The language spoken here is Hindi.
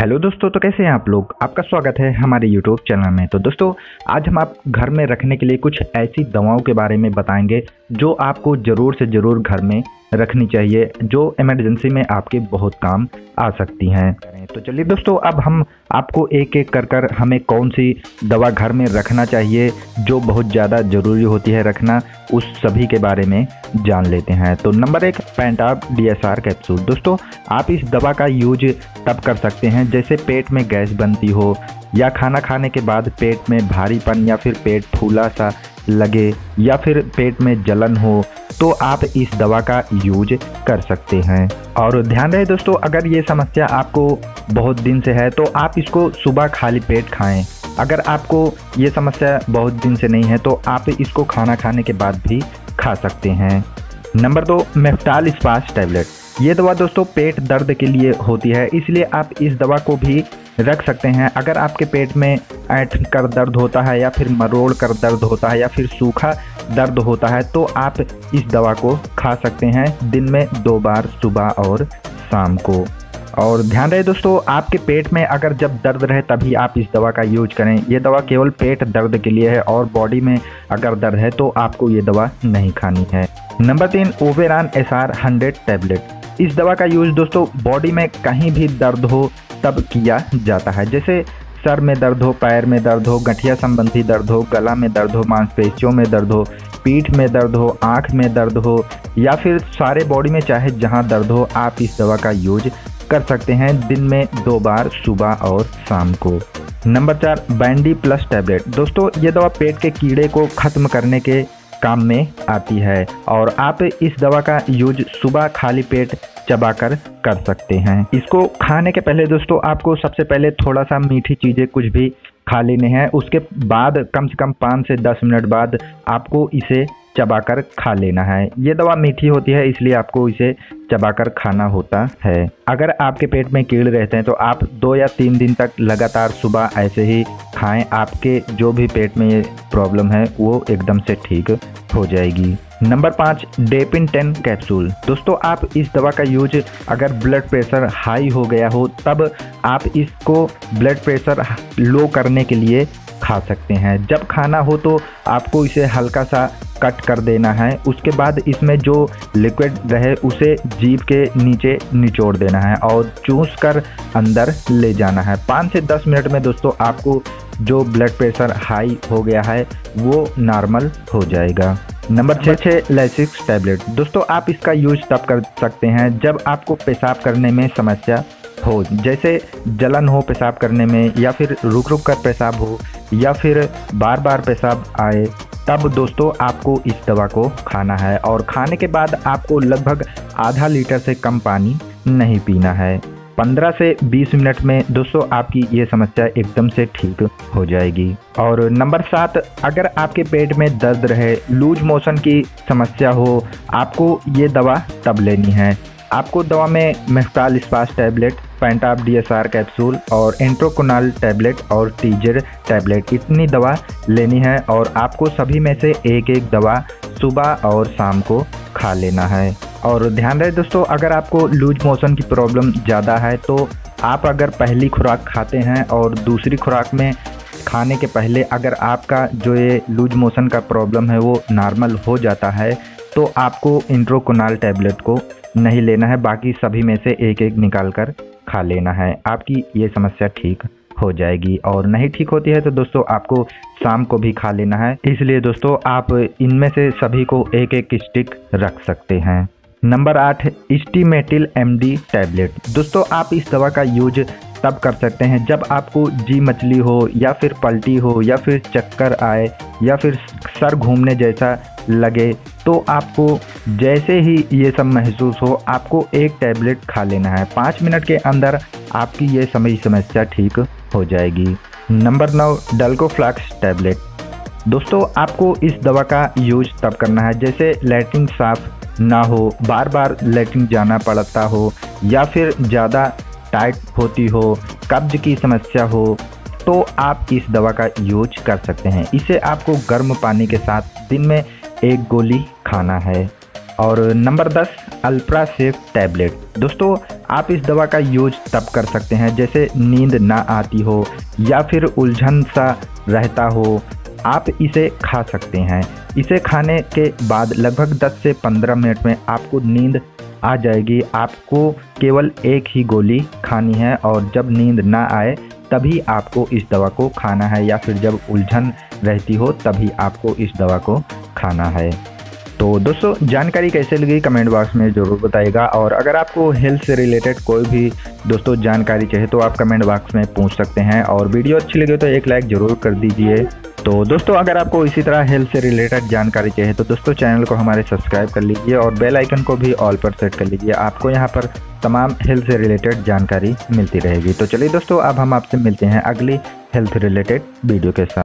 हेलो दोस्तों, तो कैसे हैं आप लोग। आपका स्वागत है हमारे यूट्यूब चैनल में। तो दोस्तों, आज हम आप घर में रखने के लिए कुछ ऐसी दवाओं के बारे में बताएंगे जो आपको ज़रूर से ज़रूर घर में रखनी चाहिए, जो इमरजेंसी में आपके बहुत काम आ सकती हैं। तो चलिए दोस्तों, अब हम आपको एक एक कर हमें कौन सी दवा घर में रखना चाहिए जो बहुत ज़्यादा ज़रूरी होती है रखना, उस सभी के बारे में जान लेते हैं। तो नंबर 1, पेंटाब DSR कैप्सूल। दोस्तों, आप इस दवा का यूज तब कर सकते हैं जैसे पेट में गैस बनती हो, या खाना खाने के बाद पेट में भारीपन, या फिर पेट फूला सा लगे, या फिर पेट में जलन हो, तो आप इस दवा का यूज कर सकते हैं। और ध्यान रहे दोस्तों, अगर ये समस्या आपको बहुत दिन से है तो आप इसको सुबह खाली पेट खाएं। अगर आपको ये समस्या बहुत दिन से नहीं है तो आप इसको खाना खाने के बाद भी खा सकते हैं। Number 2, Meftal Spas tablet. ये दवा दोस्तों पेट दर्द के लिए होती है, इसलिए आप इस दवा को भी रख सकते हैं। अगर आपके पेट में ऐंठ कर दर्द होता है, या फिर मरोड़ कर दर्द होता है, या फिर सूखा दर्द होता है, तो आप इस दवा को खा सकते हैं दिन में 2 बार, सुबह और शाम को। और ध्यान रहे दोस्तों, आपके पेट में अगर जब दर्द रहे तभी आप इस दवा का यूज करें। ये दवा केवल पेट दर्द के लिए है, और बॉडी में अगर दर्द है तो आपको ये दवा नहीं खानी है। Number 3, Ovran SR 100 tablet. इस दवा का यूज दोस्तों बॉडी में कहीं भी दर्द हो तब किया जाता है, जैसे सर में दर्द हो, पैर में दर्द हो, गठिया संबंधी दर्द हो, गला में दर्द हो, मांसपेशियों में दर्द हो, पीठ में दर्द हो, आँख में दर्द हो, या फिर सारे बॉडी में चाहे जहाँ दर्द हो, आप इस दवा का यूज कर सकते हैं दिन में 2 बार, सुबह और शाम को। Number 4, Bandy plus tablet. दोस्तों, ये दवा पेट के कीड़े को खत्म करने के काम में आती है, और आप इस दवा का यूज सुबह खाली पेट चबाकर कर सकते हैं। इसको खाने के पहले दोस्तों आपको सबसे पहले थोड़ा सा मीठी चीज़ें कुछ भी खा लेने हैं, उसके बाद कम से कम 5 से 10 मिनट बाद आपको इसे चबाकर खा लेना है। ये दवा मीठी होती है, इसलिए आपको इसे चबाकर खाना होता है। अगर आपके पेट में कीड़े रहते हैं तो आप 2 या 3 दिन तक लगातार सुबह ऐसे ही खाएं, आपके जो भी पेट में ये प्रॉब्लम है वो एकदम से ठीक हो जाएगी। Number 5, Depin 10 capsule. दोस्तों, आप इस दवा का यूज अगर ब्लड प्रेशर हाई हो गया हो तब आप इसको ब्लड प्रेशर लो करने के लिए खा सकते हैं। जब खाना हो तो आपको इसे हल्का सा कट कर देना है, उसके बाद इसमें जो लिक्विड रहे उसे जीभ के नीचे निचोड़ देना है और चूस कर अंदर ले जाना है। 5 से 10 मिनट में दोस्तों आपको जो ब्लड प्रेशर हाई हो गया है वो नॉर्मल हो जाएगा। Number 6, Lasix tablet. दोस्तों, आप इसका यूज तब कर सकते हैं जब आपको पेशाब करने में समस्या हो, जैसे जलन हो पेशाब करने में, या फिर रुक रुक कर पेशाब हो, या फिर बार बार पेशाब आए, तब दोस्तों आपको इस दवा को खाना है। और खाने के बाद आपको लगभग आधा लीटर से कम पानी नहीं पीना है। 15 से 20 मिनट में दोस्तों आपकी ये समस्या एकदम से ठीक हो जाएगी। और नंबर 7, अगर आपके पेट में दर्द रहे, लूज मोशन की समस्या हो, आपको ये दवा तब लेनी है। आपको दवा में Meftal Spas tablet, Pentab DSR capsule और एंट्रोकोनाल टैबलेट और टीजर टैबलेट, इतनी दवा लेनी है, और आपको सभी में से एक एक दवा सुबह और शाम को खा लेना है। और ध्यान रहे दोस्तों, अगर आपको लूज मोशन की प्रॉब्लम ज़्यादा है तो आप अगर पहली खुराक खाते हैं और दूसरी खुराक में खाने के पहले अगर आपका जो ये लूज मोशन का प्रॉब्लम है वो नॉर्मल हो जाता है तो आपको एंट्रोकोनाल टैबलेट को नहीं लेना है, बाकी सभी में से एक एक निकाल कर खा लेना है। आपकी ये समस्या ठीक हो जाएगी। और नहीं ठीक होती है तो दोस्तों आपको शाम को भी खा लेना है, इसलिए दोस्तों आप इनमें से सभी को एक एक स्टिक रख सकते हैं। Number 8, Stemetil MD tablet. दोस्तों, आप इस दवा का यूज तब कर सकते हैं जब आपको जी मचली हो, या फिर पलटी हो, या फिर चक्कर आए, या फिर सर घूमने जैसा लगे, तो आपको जैसे ही ये सब महसूस हो आपको एक टैबलेट खा लेना है। 5 मिनट के अंदर आपकी ये समस्या ठीक हो जाएगी। Number 9, Dulcoflex tablet. दोस्तों, आपको इस दवा का यूज तब करना है जैसे लैट्रिन साफ ना हो, बार बार लैट्रिन जाना पड़ता हो, या फिर ज़्यादा टाइट होती हो, कब्ज की समस्या हो, तो आप इस दवा का यूज कर सकते हैं। इसे आपको गर्म पानी के साथ दिन में 1 गोली खाना है। और नंबर 10, अल्ट्रा सेफ टैबलेट। दोस्तों, आप इस दवा का यूज तब कर सकते हैं जैसे नींद ना आती हो या फिर उलझन सा रहता हो, आप इसे खा सकते हैं। इसे खाने के बाद लगभग 10 से 15 मिनट में आपको नींद आ जाएगी। आपको केवल एक ही गोली खानी है और जब नींद ना आए तभी आपको इस दवा को खाना है, या फिर जब उलझन रहती हो तभी आपको इस दवा को खाना है। तो दोस्तों जानकारी कैसे लगी कमेंट बॉक्स में ज़रूर बताइएगा, और अगर आपको हेल्थ से रिलेटेड कोई भी दोस्तों जानकारी चाहिए तो आप कमेंट बॉक्स में पूछ सकते हैं, और वीडियो अच्छी लगे तो एक लाइक ज़रूर कर दीजिए। तो दोस्तों अगर आपको इसी तरह हेल्थ से रिलेटेड जानकारी चाहिए तो दोस्तों चैनल को हमारे सब्सक्राइब कर लीजिए और बेल आइकन को भी ऑल पर सेट कर लीजिए। आपको यहाँ पर तमाम हेल्थ से रिलेटेड जानकारी मिलती रहेगी। तो चलिए दोस्तों अब हम आपसे मिलते हैं अगली हेल्थ रिलेटेड वीडियो के साथ।